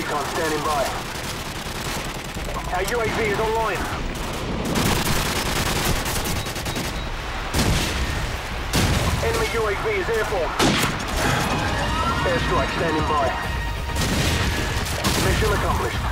recon standing by. Our UAV is online. Enemy UAV is airborne. Airstrike standing by. Mission accomplished.